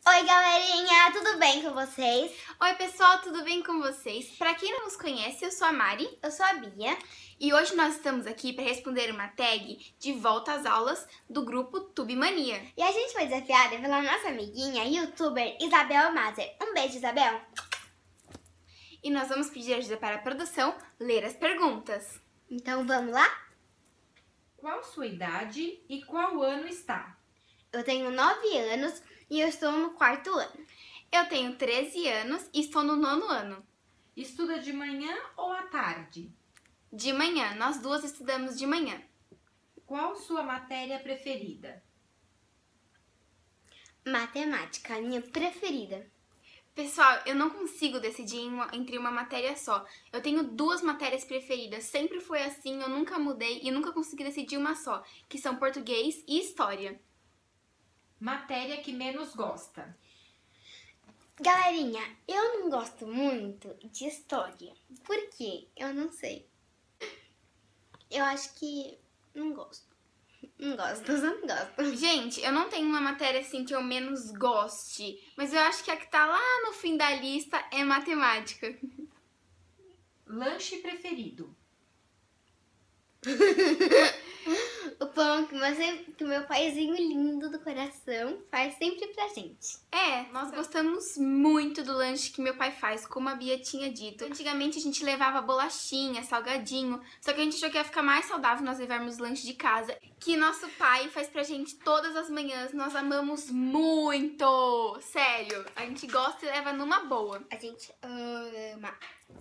Oi, galerinha, tudo bem com vocês? Oi, pessoal, tudo bem com vocês? Pra quem não nos conhece, eu sou a Mari. Eu sou a Bia. E hoje nós estamos aqui para responder uma tag de volta às aulas do grupo Tubemania. E a gente foi desafiada pela nossa amiguinha, youtuber Isabel Mazer. Um beijo, Isabel. E nós vamos pedir ajuda para a produção ler as perguntas. Então vamos lá? Qual sua idade e qual ano está? Eu tenho 9 anos e eu estou no 4º ano. Eu tenho 13 anos e estou no 9º ano. Estuda de manhã ou à tarde? De manhã, nós duas estudamos de manhã. Qual sua matéria preferida? Matemática, a minha preferida. Pessoal, eu não consigo decidir entre uma matéria só. Eu tenho 2 matérias preferidas, sempre foi assim, eu nunca mudei e nunca consegui decidir uma só, que são português e história. Matéria que menos gosta? Galerinha, eu não gosto muito de história. Por quê? Eu não sei. Eu acho que não gosto. Não gosto, eu não gosto. Gente, eu não tenho uma matéria assim que eu menos goste, mas eu acho que a que tá lá no fim da lista é matemática. Lanche preferido? O pão que meu paizinho lindo do coração faz sempre pra gente. Nós gostamos muito do lanche que meu pai faz, como a Bia tinha dito. Antigamente a gente levava bolachinha, salgadinho, só que a gente achou que ia ficar mais saudável nós levarmos lanche de casa, que nosso pai faz pra gente todas as manhãs. Nós amamos muito! Sério, a gente gosta e leva numa boa. A gente ama.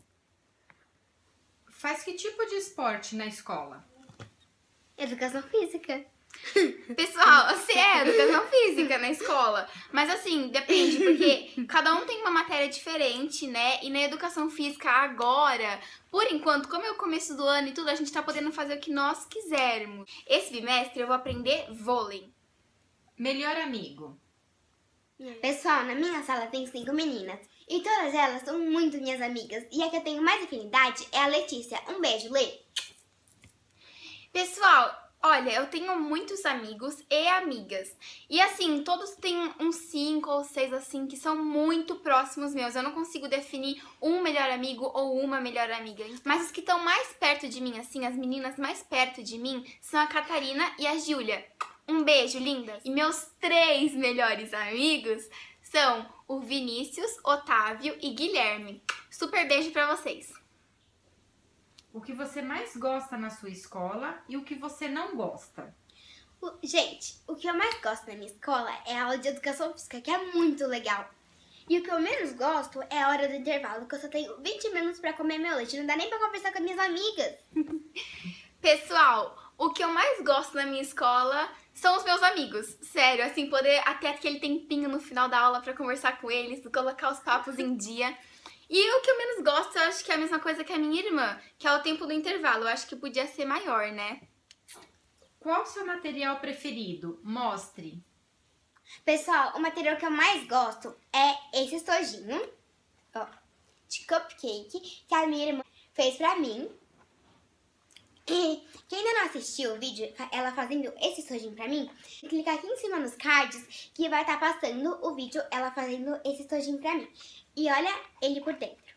Faz que tipo de esporte na escola? Educação física. Pessoal, você é educação física na escola, mas assim, depende, porque cada um tem uma matéria diferente, né? E na educação física agora, por enquanto, como é o começo do ano e tudo, a gente tá podendo fazer o que nós quisermos. Esse bimestre eu vou aprender vôlei. Melhor amigo? Pessoal, na minha sala tem 5 meninas. E todas elas são muito minhas amigas. E a que eu tenho mais afinidade é a Letícia. Um beijo, Lê. Pessoal, olha, eu tenho muitos amigos e amigas. E assim, todos têm uns 5 ou 6 assim, que são muito próximos meus. Eu não consigo definir um melhor amigo ou uma melhor amiga. Mas os que estão mais perto de mim, assim, as meninas mais perto de mim, são a Catarina e a Júlia. Um beijo, lindas! E meus 3 melhores amigos são o Vinícius, Otávio e Guilherme. Super beijo pra vocês! O que você mais gosta na sua escola e o que você não gosta? Gente, o que eu mais gosto na minha escola é a aula de educação física, que é muito legal. E o que eu menos gosto é a hora do intervalo, que eu só tenho 20 minutos pra comer meu leite. Não dá nem pra conversar com as minhas amigas. Pessoal, o que eu mais gosto na minha escola são os meus amigos. Sério, assim, poder até aquele tempinho no final da aula pra conversar com eles, colocar os papos em dia. E o que eu menos gosto, eu acho que é a mesma coisa que a minha irmã, que é o tempo do intervalo. Eu acho que podia ser maior, né? Qual o seu material preferido? Mostre. Pessoal, o material que eu mais gosto é esse estojinho, ó, de cupcake, que a minha irmã fez pra mim. E quem ainda não assistiu o vídeo, ela fazendo esse estojinho pra mim, clica aqui em cima nos cards que vai estar passando o vídeo ela fazendo esse estojinho pra mim. E olha ele por dentro.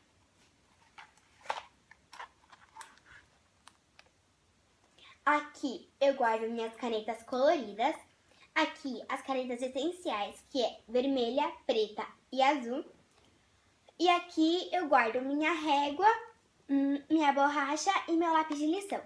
Aqui eu guardo minhas canetas coloridas. Aqui as canetas essenciais, que é vermelha, preta e azul. E aqui eu guardo minha régua, minha borracha e meu lápis de lição.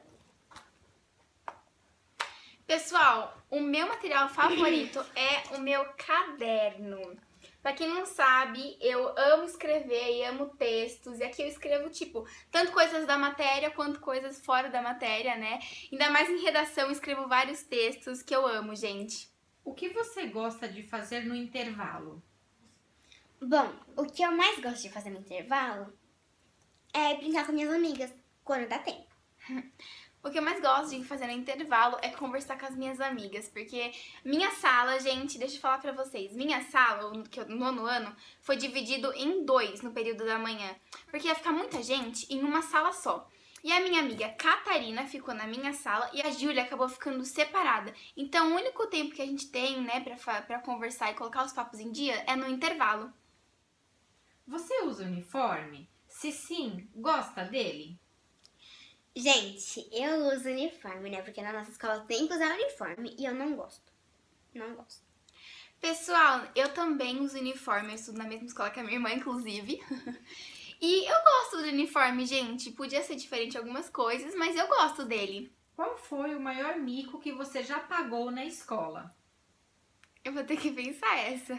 Pessoal, o meu material favorito é o meu caderno. Pra quem não sabe, eu amo escrever e amo textos. E aqui eu escrevo, tipo, tanto coisas da matéria quanto coisas fora da matéria, né? Ainda mais em redação, eu escrevo vários textos que eu amo, gente. O que você gosta de fazer no intervalo? Bom, o que eu mais gosto de fazer no intervalo é brincar com minhas amigas, quando dá tempo. O que eu mais gosto de fazer no intervalo é conversar com as minhas amigas, porque minha sala, gente, deixa eu falar pra vocês, minha sala, no 9º ano, foi dividido em 2 no período da manhã, porque ia ficar muita gente em uma sala só. E a minha amiga Catarina ficou na minha sala e a Júlia acabou ficando separada. Então o único tempo que a gente tem, né, pra conversar e colocar os papos em dia é no intervalo. Você usa uniforme? Se sim, gosta dele? Gente, eu uso uniforme, né? Porque na nossa escola tem que usar uniforme e eu não gosto. Não gosto. Pessoal, eu também uso uniforme, eu estudo na mesma escola que a minha irmã, inclusive. E eu gosto do uniforme, gente. Podia ser diferente algumas coisas, mas eu gosto dele. Qual foi o maior mico que você já pagou na escola? Eu vou ter que pensar essa.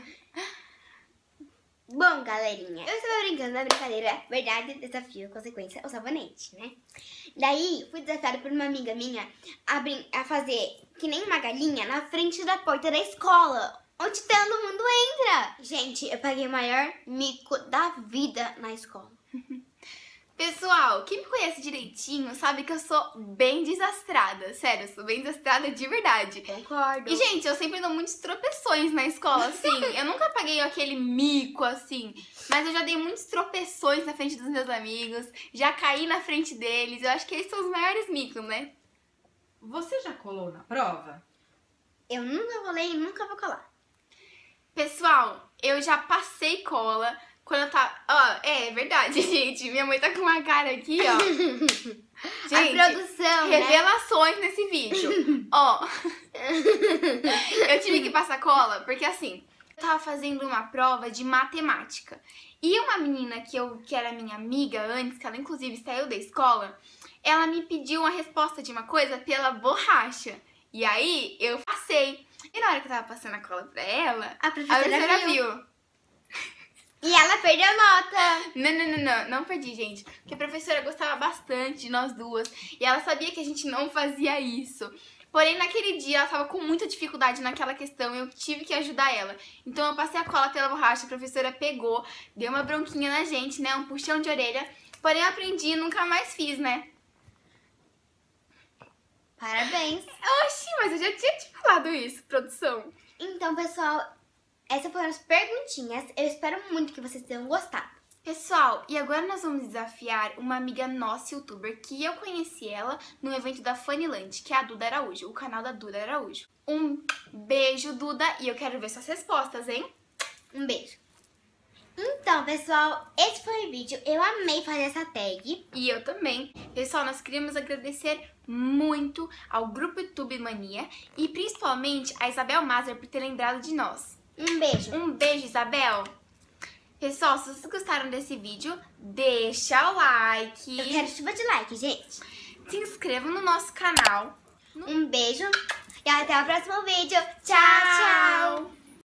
Bom, galerinha, eu estava brincando na brincadeira verdade, desafio, consequência, o sabonete, né? Daí, fui desafiada por uma amiga minha a fazer que nem uma galinha na frente da porta da escola, onde todo mundo entra. Gente, eu paguei o maior mico da vida na escola. Pessoal, quem me conhece direitinho sabe que eu sou bem desastrada. Sério, eu sou bem desastrada de verdade. Concordo. E, gente, eu sempre dou muitos tropeções na escola, assim. Eu nunca paguei aquele mico, assim. Mas eu já dei muitos tropeções na frente dos meus amigos. Já caí na frente deles. Eu acho que esses são os maiores micos, né? Você já colou na prova? Eu nunca colei e nunca vou colar. Pessoal, eu já passei cola quando eu tava... Ó, é verdade, gente. Minha mãe tá com uma cara aqui, ó. Gente, a produção, revelações nesse vídeo. Ó, eu tive que passar cola porque, assim, eu tava fazendo uma prova de matemática. E uma menina que era minha amiga antes, que ela inclusive saiu da escola, ela me pediu uma resposta de uma coisa pela borracha. E aí, eu passei. E na hora que eu tava passando a cola pra ela, a professora viu. E ela perdeu nota. Não perdi, gente. Porque a professora gostava bastante de nós duas. E ela sabia que a gente não fazia isso. Porém, naquele dia, ela tava com muita dificuldade naquela questão e eu tive que ajudar ela. Então, eu passei a cola pela borracha, a professora pegou, deu uma bronquinha na gente, né? Um puxão de orelha. Porém, eu aprendi e nunca mais fiz, né? Parabéns. Oxi, mas eu já tinha te falado isso, produção. Então, pessoal, essas foram as perguntinhas. Eu espero muito que vocês tenham gostado. Pessoal, e agora nós vamos desafiar uma amiga nossa, youtuber, que eu conheci ela no evento da Funnyland, que é a Duda Araújo, o canal da Duda Araújo. Um beijo, Duda, e eu quero ver suas respostas, hein? Um beijo. Então, pessoal, esse foi o vídeo. Eu amei fazer essa tag. E eu também. Pessoal, nós queríamos agradecer muito ao Grupo YouTube Mania e principalmente a Isabel Mazer por ter lembrado de nós. Um beijo. Um beijo, Isabel. Pessoal, se vocês gostaram desse vídeo, deixa o like. Eu quero chuva de like, gente. Se inscreva no nosso canal. Um beijo e até o próximo vídeo. Tchau, tchau.